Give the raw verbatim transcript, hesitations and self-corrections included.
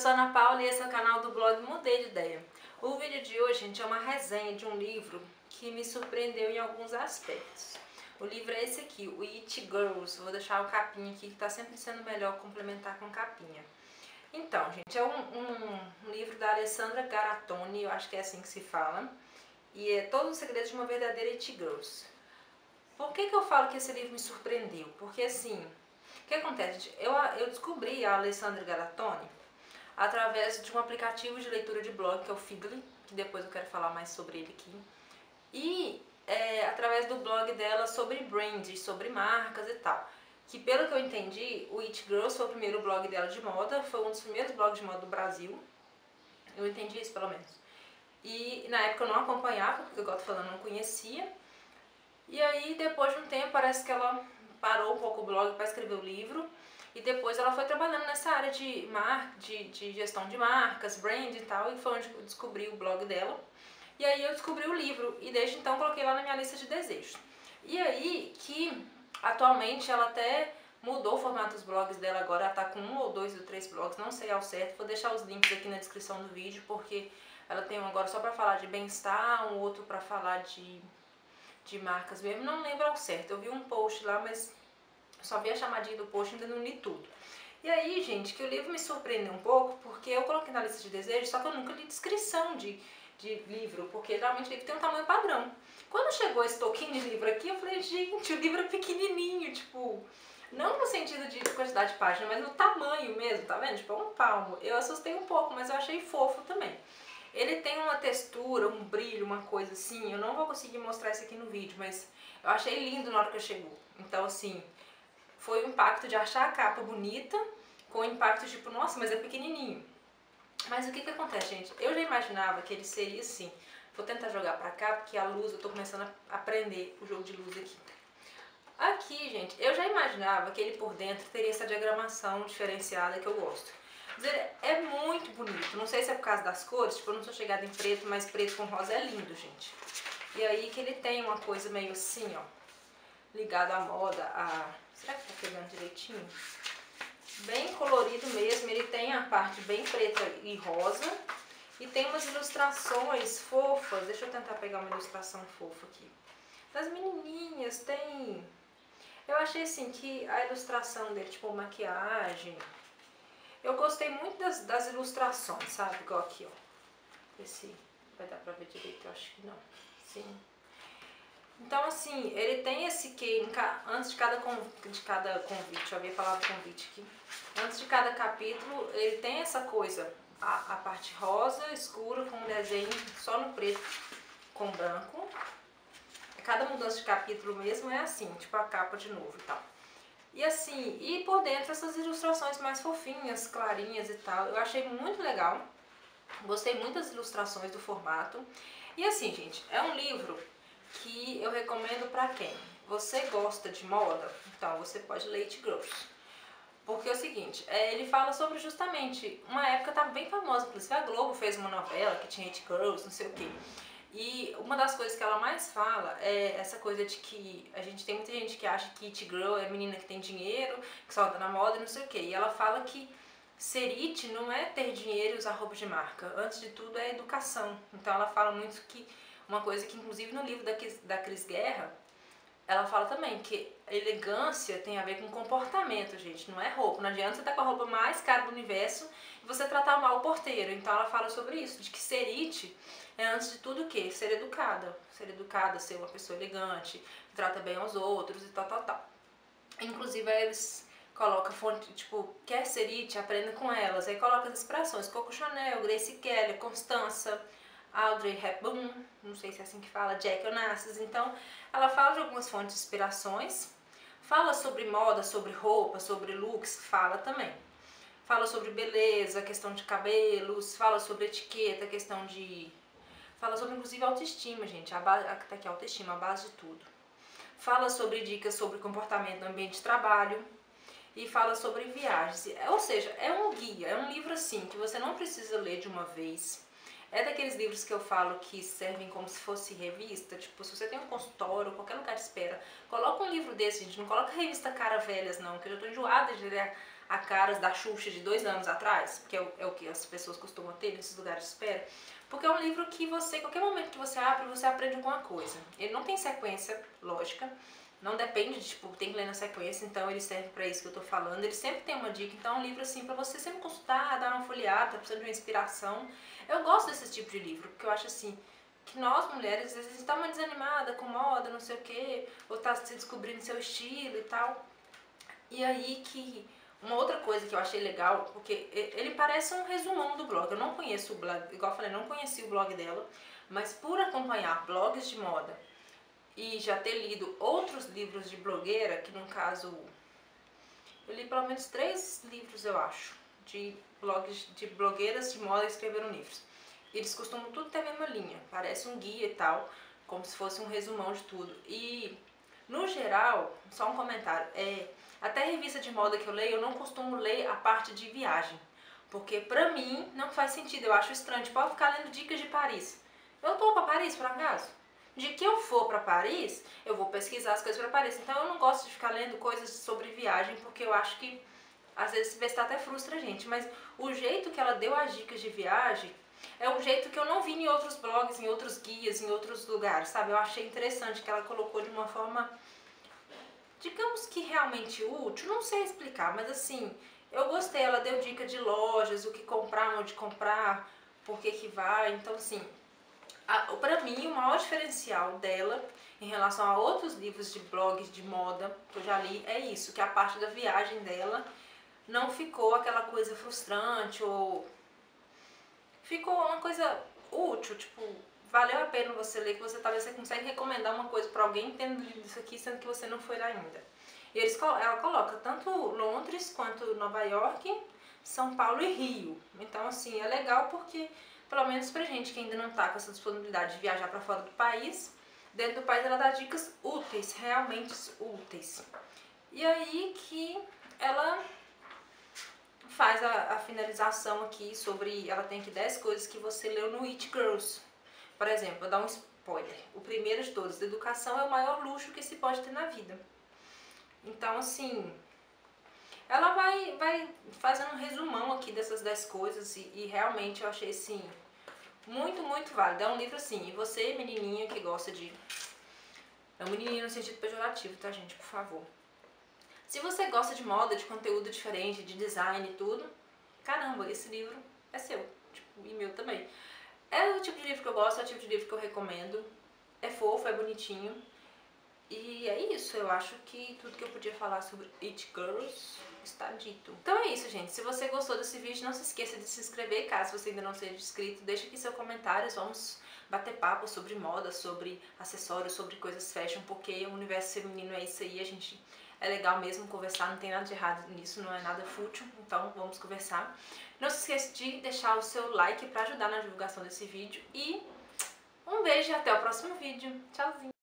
sou a Ana Paula e esse é o canal do blog Mudei de Ideia. O vídeo de hoje, gente, é uma resenha de um livro que me surpreendeu em alguns aspectos. O livro é esse aqui, o It Girls. Vou deixar o capinha aqui, que tá sempre sendo melhor complementar com capinha. Então, gente, é um, um, um livro da Alessandra Garattoni, eu acho que é assim que se fala. E é Todos os Segredos de uma Verdadeira It Girls. Por que que eu falo que esse livro me surpreendeu? Porque assim, o que acontece, gente? Eu, eu descobri a Alessandra Garattoni através de um aplicativo de leitura de blog, que é o Feedly, que depois eu quero falar mais sobre ele aqui. E é, através do blog dela sobre brand, sobre marcas e tal. Que pelo que eu entendi, o It Girls foi o primeiro blog dela de moda, foi um dos primeiros blogs de moda do Brasil. Eu entendi isso pelo menos. E na época eu não acompanhava, porque igual eu tô falando, eu não conhecia. E aí depois de um tempo parece que ela parou um pouco o blog para escrever o livro. E depois ela foi trabalhando nessa área de, mar, de, de gestão de marcas, brand e tal, e foi onde eu descobri o blog dela. E aí eu descobri o livro, e desde então coloquei lá na minha lista de desejos. E aí que atualmente ela até mudou o formato dos blogs dela agora, ela tá com um ou dois ou três blogs, não sei ao certo. Vou deixar os links aqui na descrição do vídeo, porque ela tem um agora só pra falar de bem-estar, um outro pra falar de, de marcas mesmo, não lembro ao certo. Eu vi um post lá, mas só vi a chamadinha do post, ainda não li tudo. E aí, gente, que o livro me surpreendeu um pouco, porque eu coloquei na lista de desejos, só que eu nunca li descrição de, de livro, porque geralmente o livro tem um tamanho padrão. Quando chegou esse toquinho de livro aqui, eu falei, gente, o livro é pequenininho, tipo, não no sentido de quantidade de página, mas no tamanho mesmo, tá vendo? Tipo, é um palmo. Eu assustei um pouco, mas eu achei fofo também. Ele tem uma textura, um brilho, uma coisa assim, eu não vou conseguir mostrar isso aqui no vídeo, mas eu achei lindo na hora que chegou. Então, assim, foi o impacto de achar a capa bonita, com o impacto tipo, nossa, mas é pequenininho. Mas o que que acontece, gente? Eu já imaginava que ele seria assim. Vou tentar jogar pra cá, porque a luz, eu tô começando a aprender o jogo de luz aqui. Aqui, gente, eu já imaginava que ele por dentro teria essa diagramação diferenciada que eu gosto. Mas ele é muito bonito. Não sei se é por causa das cores, tipo, eu não sou chegada em preto, mas preto com rosa é lindo, gente. E aí que ele tem uma coisa meio assim, ó, ligada à moda, a... Será que tá pegando direitinho? Bem colorido mesmo, ele tem a parte bem preta e rosa. E tem umas ilustrações fofas, deixa eu tentar pegar uma ilustração fofa aqui. Das menininhas, tem... Eu achei assim que a ilustração dele, tipo maquiagem... Eu gostei muito das, das ilustrações, sabe? Igual aqui, ó. Esse vai dar pra ver direito, eu acho que não. Sim. Então, assim, ele tem esse que antes de cada, de cada convite, eu havia falado convite aqui, antes de cada capítulo, ele tem essa coisa, a, a parte rosa, escura, com um desenho só no preto com branco. Cada mudança de capítulo mesmo é assim, tipo a capa de novo e tal. E assim, e por dentro essas ilustrações mais fofinhas, clarinhas e tal, eu achei muito legal. Gostei muito das ilustrações, do formato. E assim, gente, é um livro que eu recomendo pra quem? Você gosta de moda? Então você pode ler It Girls. Porque é o seguinte, é, ele fala sobre justamente, uma época tava bem famosa, inclusive a Globo fez uma novela que tinha It Girls, não sei o quê. E uma das coisas que ela mais fala é essa coisa de que a gente tem muita gente que acha que It Girl é menina que tem dinheiro, que só anda na moda e não sei o quê. E ela fala que ser it não é ter dinheiro e usar roupa de marca. Antes de tudo é educação. Então ela fala muito que uma coisa que inclusive no livro da, da Cris Guerra, ela fala também que elegância tem a ver com comportamento, gente, não é roupa. Não adianta você estar com a roupa mais cara do universo e você tratar mal o porteiro. Então ela fala sobre isso, de que ser it é antes de tudo o quê? Ser educada. Ser educada, ser uma pessoa elegante, que trata bem aos outros e tal, tal, tal. Inclusive eles colocam fonte, tipo, quer ser it, aprenda com elas. Aí coloca as expressões, Coco Chanel, Grace Kelly, Constança, Audrey Hepburn, não sei se é assim que fala, Jack Onassis. Então, ela fala de algumas fontes de inspirações, fala sobre moda, sobre roupa, sobre looks, fala também. Fala sobre beleza, questão de cabelos, fala sobre etiqueta, questão de... Fala sobre, inclusive, autoestima, gente, a base, tá aqui, autoestima, a base de tudo. Fala sobre dicas sobre comportamento no ambiente de trabalho e fala sobre viagens. Ou seja, é um guia, é um livro assim, que você não precisa ler de uma vez. É daqueles livros que eu falo que servem como se fosse revista, tipo, se você tem um consultório, qualquer lugar de espera, coloca um livro desse, gente, não coloca revista cara velhas não, que eu já tô enjoada de ler a caras da Xuxa de dois anos atrás, que é o, é o que as pessoas costumam ter nesses lugares de espera, porque é um livro que você, qualquer momento que você abre, você aprende alguma coisa. Ele não tem sequência lógica, não depende de, tipo, tem que ler na sequência, então ele serve pra isso que eu tô falando. Ele sempre tem uma dica, então é um livro assim pra você sempre consultar, dar uma folheada, tá precisando de uma inspiração. Eu gosto desse tipo de livro, porque eu acho assim, que nós mulheres, às vezes, tá uma desanimada com moda, não sei o que, ou tá se descobrindo seu estilo e tal. E aí que uma outra coisa que eu achei legal, porque ele parece um resumão do blog. Eu não conheço o blog, igual eu falei, não conheci o blog dela, mas por acompanhar blogs de moda e já ter lido outros livros de blogueira, que no caso, eu li pelo menos três livros, eu acho, de blogs de blogueiras de moda que escreveram livros. Eles costumam tudo ter a mesma linha, parece um guia e tal, como se fosse um resumão de tudo. E, no geral, só um comentário, é, até revista de moda que eu leio, eu não costumo ler a parte de viagem, porque pra mim não faz sentido, eu acho estranho, tipo, eu ficar lendo dicas de Paris. Eu tô pra Paris, por acaso? De que eu for pra Paris, eu vou pesquisar as coisas pra Paris. Então eu não gosto de ficar lendo coisas sobre viagem, porque eu acho que às vezes besta até frustra a gente. Mas o jeito que ela deu as dicas de viagem é um jeito que eu não vi em outros blogs, em outros guias, em outros lugares, sabe? Eu achei interessante que ela colocou de uma forma, digamos que realmente útil, não sei explicar, mas assim, eu gostei. Ela deu dica de lojas, o que comprar, onde comprar, por que que vai, então assim... Para mim, o maior diferencial dela em relação a outros livros de blogs de moda que eu já li é isso, que a parte da viagem dela não ficou aquela coisa frustrante ou ficou uma coisa útil, tipo, valeu a pena você ler, que você talvez você consegue recomendar uma coisa para alguém tendo lido isso aqui, sendo que você não foi lá ainda. E eles, ela coloca tanto Londres quanto Nova York, São Paulo e Rio. Então, assim, é legal porque... pelo menos pra gente que ainda não tá com essa disponibilidade de viajar pra fora do país, dentro do país ela dá dicas úteis, realmente úteis. E aí que ela faz a, a finalização aqui sobre, ela tem aqui dez coisas que você leu no It Girls. Por exemplo, vou dar um spoiler. O primeiro de todos, educação é o maior luxo que se pode ter na vida. Então, assim... ela vai, vai fazendo um resumão aqui dessas dez coisas e, e realmente eu achei, assim, muito, muito válido. É um livro, assim, e você, menininha que gosta de... é um menininho no sentido pejorativo, tá, gente? Por favor. Se você gosta de moda, de conteúdo diferente, de design e tudo, caramba, esse livro é seu, tipo, e meu também. É o tipo de livro que eu gosto, é o tipo de livro que eu recomendo. É fofo, é bonitinho. E é isso, eu acho que tudo que eu podia falar sobre It Girls está dito. Então é isso, gente. Se você gostou desse vídeo, não se esqueça de se inscrever, caso você ainda não seja inscrito. Deixa aqui seu comentário, vamos bater papo sobre moda, sobre acessórios, sobre coisas fashion, porque o universo feminino é isso aí, a gente... é legal mesmo conversar, não tem nada de errado nisso, não é nada fútil, então vamos conversar. Não se esqueça de deixar o seu like para ajudar na divulgação desse vídeo e um beijo e até o próximo vídeo. Tchauzinho!